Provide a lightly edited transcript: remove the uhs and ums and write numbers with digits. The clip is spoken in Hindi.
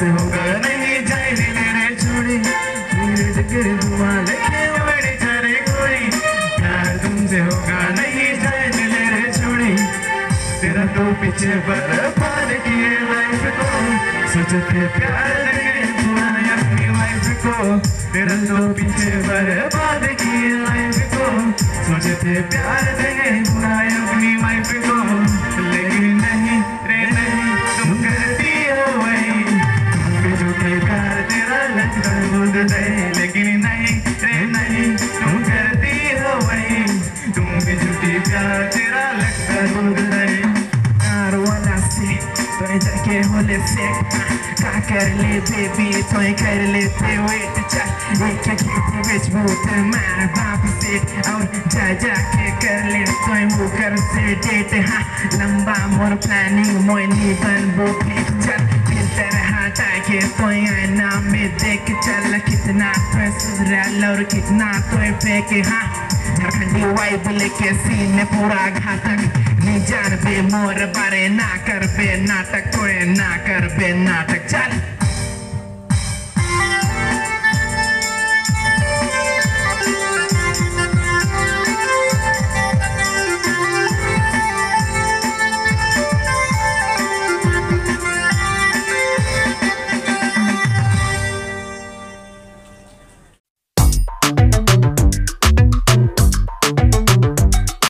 तुमसे होगा नहीं जाए मेरे छोड़ी जिक्र दुआ लेके बड़े करे कोई प्यार तुमसे होगा नहीं जाए मेरे छोड़ी तेरा तो पीछे बर्बाद किए लाइफ को सोचते प्यार देंगे तुम्हारी अपनी वाइफ को तेरा तो पीछे बर्बाद किए लाइफ को सोचते प्यार देंगे तुम्हारी अपनी वाइफ को लेकिन नहीं रे नहीं तुम करती हो वही तुम भी झूठे प्यार तेरा लगता बुद दे लेकिन नहीं रे नहीं तुम करती हो वही तुम भी झूठी प्यार तेरा लगता बुद दे प्यार वाला से तो जाके होले से का कर ले बेबी तो कर लेते वेट चल एक खेत बेच बहुत मार बाप से और जा जाके कर ले तो वो कर से डेट हाँ लंबा मोर प्लानिंग मोइनी बन वो पिक्चर फिल्टर हटा के तो आईना में देख चल कितना तो सुधराल और कितना तो फेंक हाँ झारखंडी वाइब लेके सीन पूरा घातक नहीं जान बे मोर बारे ना कर बे नाटक कोई ना कर बे नाटक चल